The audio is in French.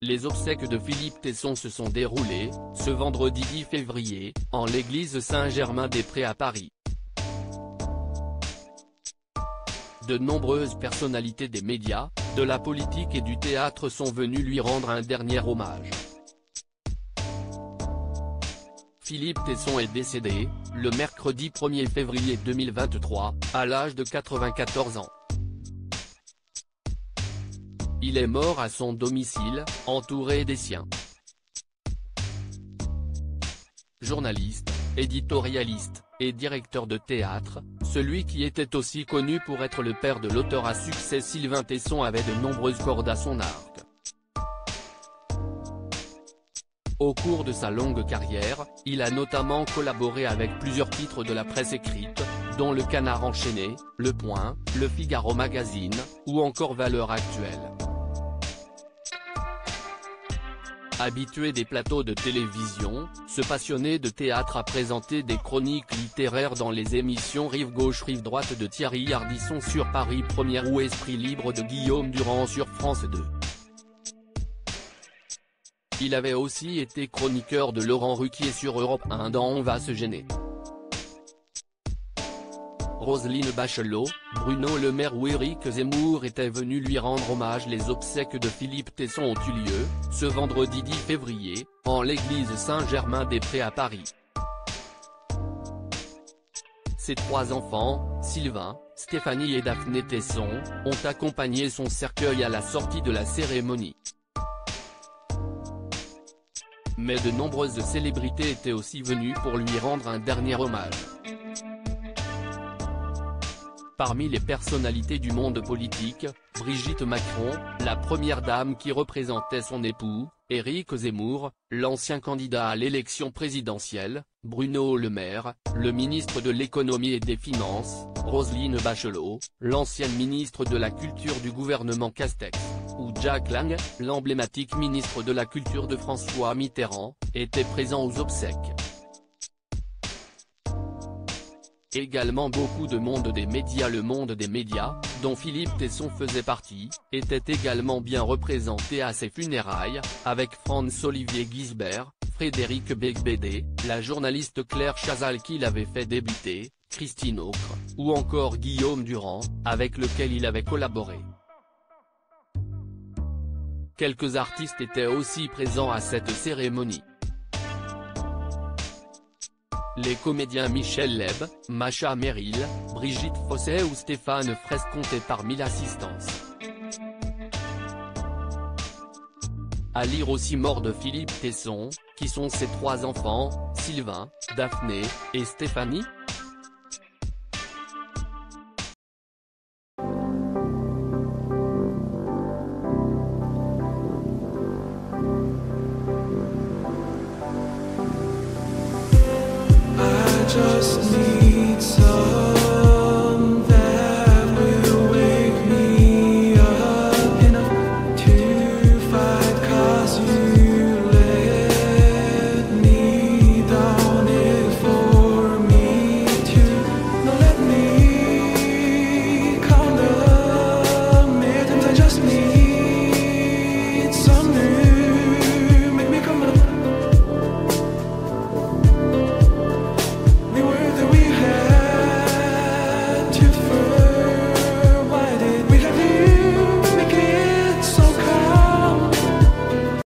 Les obsèques de Philippe Tesson se sont déroulées, ce vendredi 10 février, en l'église Saint-Germain-des-Prés à Paris. De nombreuses personnalités des médias, de la politique et du théâtre sont venues lui rendre un dernier hommage. Philippe Tesson est décédé, le mercredi 1er février 2023, à l'âge de 94 ans. Il est mort à son domicile, entouré des siens. Journaliste, éditorialiste, et directeur de théâtre, celui qui était aussi connu pour être le père de l'auteur à succès Sylvain Tesson avait de nombreuses cordes à son arc. Au cours de sa longue carrière, il a notamment collaboré avec plusieurs titres de la presse écrite, dont Le Canard enchaîné, Le Point, Le Figaro Magazine, ou encore Valeurs actuelles. Habitué des plateaux de télévision, ce passionné de théâtre a présenté des chroniques littéraires dans les émissions Rive gauche Rive droite de Thierry Ardisson sur Paris Première ou Esprit libre de Guillaume Durand sur France 2. Il avait aussi été chroniqueur de Laurent Ruquier sur Europe 1 dans On va se gêner. Roselyne Bachelot, Bruno Le Maire ou Éric Zemmour étaient venus lui rendre hommage. Les obsèques de Philippe Tesson ont eu lieu, ce vendredi 10 février, en l'église Saint-Germain-des-Prés à Paris. Ses trois enfants, Sylvain, Stéphanie et Daphné Tesson, ont accompagné son cercueil à la sortie de la cérémonie. Mais de nombreuses célébrités étaient aussi venues pour lui rendre un dernier hommage. Parmi les personnalités du monde politique, Brigitte Macron, la première dame qui représentait son époux, Éric Zemmour, l'ancien candidat à l'élection présidentielle, Bruno Le Maire, le ministre de l'économie et des finances, Roselyne Bachelot, l'ancienne ministre de la culture du gouvernement Castex, ou Jack Lang, l'emblématique ministre de la culture de François Mitterrand, étaient présents aux obsèques. Également beaucoup de monde des médias. Le monde des médias, dont Philippe Tesson faisait partie, était également bien représenté à ses funérailles, avec Franz-Olivier Gisbert, Frédéric Becbédé, la journaliste Claire Chazal qui l'avait fait débuter, Christine Aucre, ou encore Guillaume Durand, avec lequel il avait collaboré. Quelques artistes étaient aussi présents à cette cérémonie. Les comédiens Michel Leb, Macha Merrill, Brigitte Fossey ou Stéphane Fraisse comptaient parmi l'assistance. À lire aussi mort de Philippe Tesson, qui sont ses trois enfants, Sylvain, Daphné, et Stéphanie.